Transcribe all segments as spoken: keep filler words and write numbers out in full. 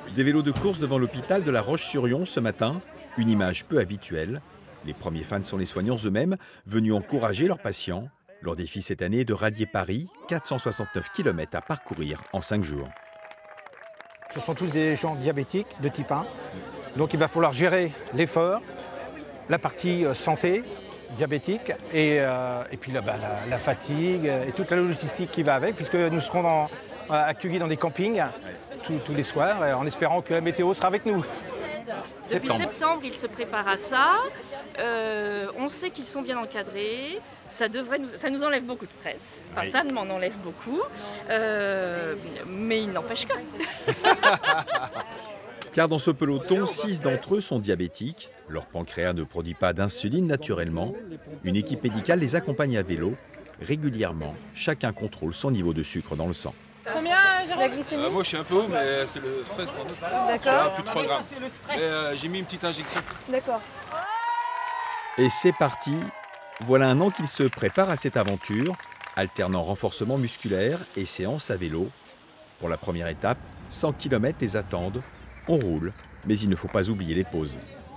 Des vélos de course devant l'hôpital de La Roche-sur-Yon ce matin, une image peu habituelle. Les premiers fans sont les soignants eux-mêmes, venus encourager leurs patients. Leur défi cette année est de rallier Paris, quatre cent soixante-neuf kilomètres à parcourir en cinq jours. Ce sont tous des gens diabétiques de type un, donc il va falloir gérer l'effort, la partie santé diabétique et, euh, et puis là, bah, la, la fatigue et toute la logistique qui va avec, puisque nous serons dans, accueillis dans des campings tous, tous les soirs, en espérant que la météo sera avec nous. Depuis septembre, septembre ils se préparent à ça. Euh, on sait qu'ils sont bien encadrés. Ça, devrait nous, ça nous enlève beaucoup de stress. Enfin, oui. Ça m'en enlève beaucoup. Euh, mais il n'empêche que. Car dans ce peloton, six d'entre eux sont diabétiques. Leur pancréas ne produit pas d'insuline naturellement. Une équipe médicale les accompagne à vélo. Régulièrement, chacun contrôle son niveau de sucre dans le sang. Combien, Jérôme? La glycémie? euh, Moi, je suis un peu haut, mais c'est le stress sans doute. D'accord. Plus de trois grammes. Mais euh, j'ai mis une petite injection. D'accord. Et c'est parti. Voilà un an qu'ils se préparent à cette aventure, alternant renforcement musculaire et séances à vélo. Pour la première étape, cent kilomètres les attendent. On roule, mais il ne faut pas oublier les pauses.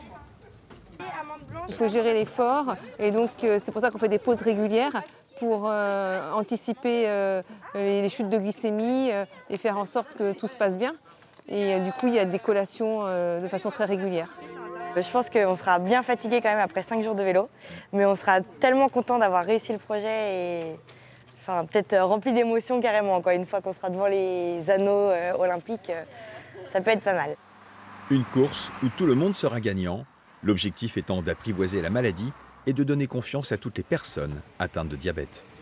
Il faut gérer l'effort et donc euh, c'est pour ça qu'on fait des pauses régulières pour euh, anticiper euh, les, les chutes de glycémie euh, et faire en sorte que tout se passe bien. Et euh, du coup, il y a des collations euh, de façon très régulière. Je pense qu'on sera bien fatigué quand même après cinq jours de vélo, mais on sera tellement content d'avoir réussi le projet et enfin, peut-être rempli d'émotions carrément. Quoi. Une fois qu'on sera devant les anneaux euh, olympiques, euh, ça peut être pas mal. Une course où tout le monde sera gagnant, l'objectif étant d'apprivoiser la maladie et de donner confiance à toutes les personnes atteintes de diabète.